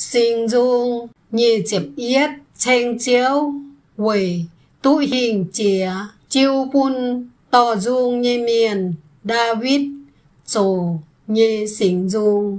sinh dung nhị chếp yết chênh chiếu quỷ tụ hình chía chiêu bun tỏ dung nhị miền David chỗ nhị sinh dung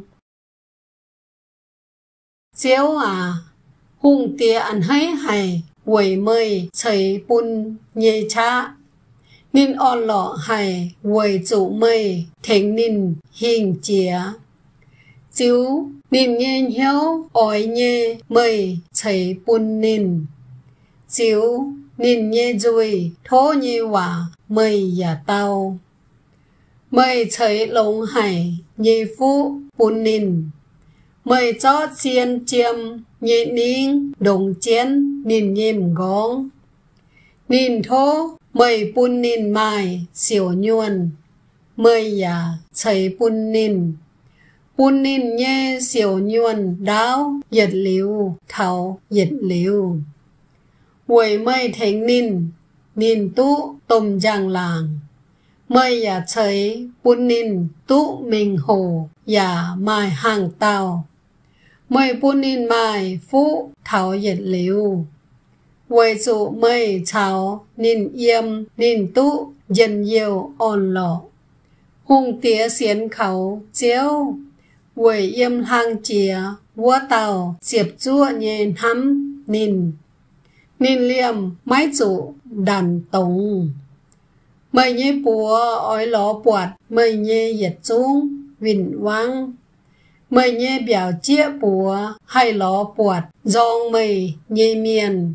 chiếu hung tía ăn hay quỷ mây chảy bun nhị cha nín on lọ hay quỷ chủ mây thính nín hình chía chiếu nín nhê hiếu ỏi nhê mây chảy bun nín chiếu nín nhê dùi thô nhê quả mây giả tao mây chảy lông hải nhê phú bun nín mây chó chiên chiêm nhê nín đồng chén nín nhêm góng nín thô mây bun nín mai xỉu nhuần mây giả chảy bun nín nhê xỉu nhuần đáo giật liu thảo giật liu quầy mây thính nín tụ tôm giang làng mây giả chảy bun nín tụ mình hồ giả mai hàng tàu mây bun nín mai phú thảo giật liu quầy dụ mây cháo nín yếm nín tụ dân nhiều on lọ hung tía xiến khẩu chiếu quầy yếm hàng chìa vua tàu diệp chua nhện hắm nín liêm mái trụ đàn tổng mây nhé bùa ói ló bọt mây nhé yết chung vịnh vang mây nhé biểu chia bùa hay ló bọt dòng mây nhé miền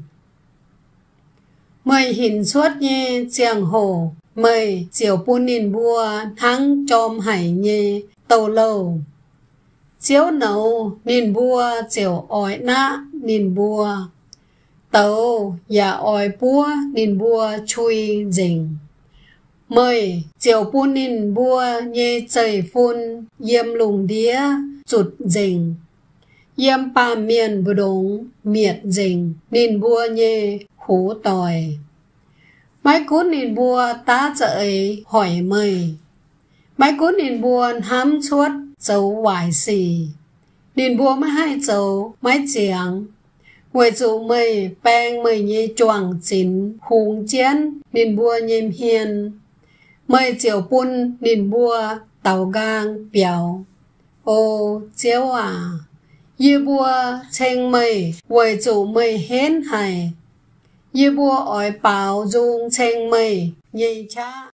mây hình suốt nhé chiang hồ mây chiều bún nín bùa thắng chom hải nhé tàu lâu chiếu nấu nín bùa chiều ói nã nín bùa tàu giả ói bùa nín bùa chui dình mây chiều bún nín bùa nhé chảy phun yếm lùng đĩa chụt dình yếm pa miền bù đống miệt dình nín bùa nhé hú tòi mái cút nín bùa tá chợi hỏi mây mái cút nín bùa hám chuốt dấu hoài xì nín bùa mới hai dấu mái chiang quầy dụ mây bang mây nhé choàng chín hùng chén nín bùa nhêm hiền mây chiều bún nín bùa tàu gang biểu ô chiếu yê bùa chênh mây quầy dụ mây hến hay yê bùa ói bảo dung chênh mây nhây cha